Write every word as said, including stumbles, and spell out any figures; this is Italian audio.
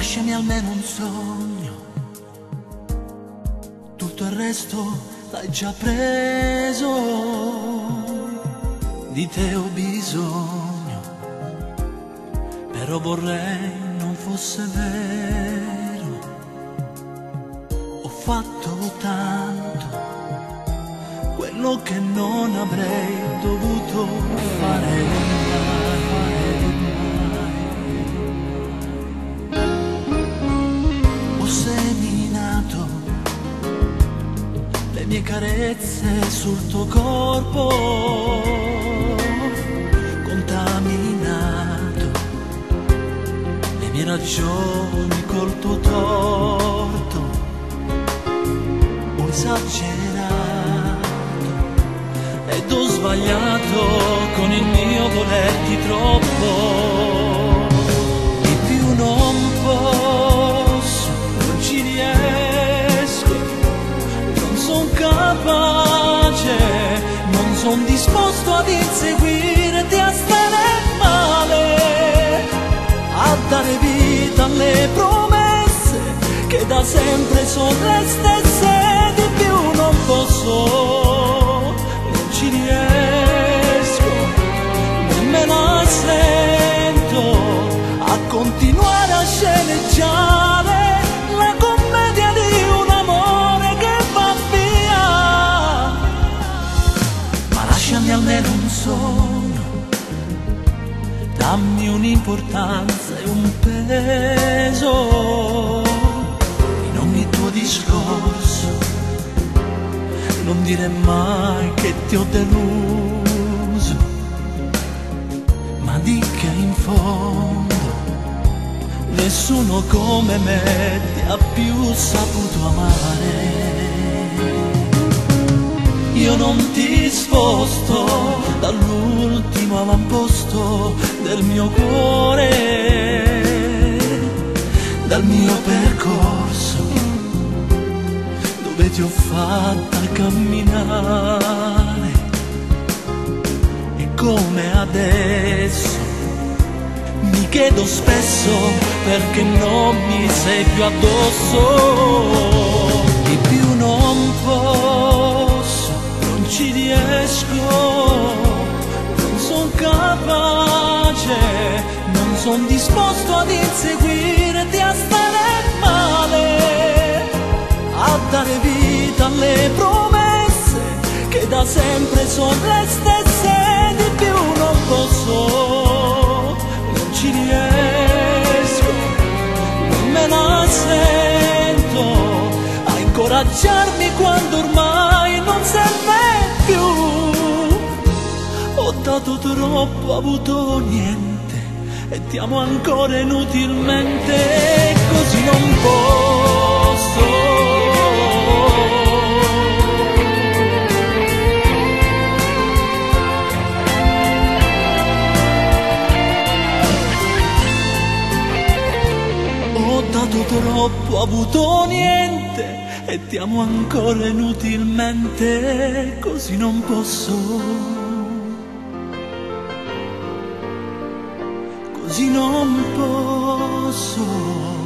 lasciami almeno un sogno, tutto il resto l'hai già preso. Di te ho bisogno, però vorrei non fosse vero. Ho fatto tanto, quello che non avrei dovuto fare mai. Ho seminato le mie carezze sul tuo corpo, contaminato le mie ragioni col tuo torto. Ho esagerato ed ho sbagliato con il mio volerti troppo. Di più non posso, non ci riesco, non son capace, non son disposto ad inseguirti, a stare male, a dare vita alle promesse che da sempre sono le stesse. Di più non posso, non ci riesco, nemmeno sento a continuare a sceneggiare la commedia di un amore che va via. Ma lasciami almeno un sogno, dammi un'importanza e un peso in ogni tuo discorso. Non dire mai che ti ho deluso, ma di che in fondo nessuno come me ti ha più saputo amare. Io non ti sposto dall'ultimo avamposto del mio cuore, dal mio percorso dove ti ho fatta camminare. E come adesso mi chiedo spesso perché non mi sei più addosso. Di più non posso, non ci riesco, non son capace, non son disposto ad inseguirti, a stare male, a dare vita alle promesse che da sempre sono le stesse. Di più non posso, non ci riesco, non me la sento a incoraggiarmi quando ormai non serve più. Ho dato troppo, avuto niente e ti amo ancora inutilmente, così non posso. Ho dato troppo, avuto niente e ti amo ancora inutilmente, così non posso, così non posso.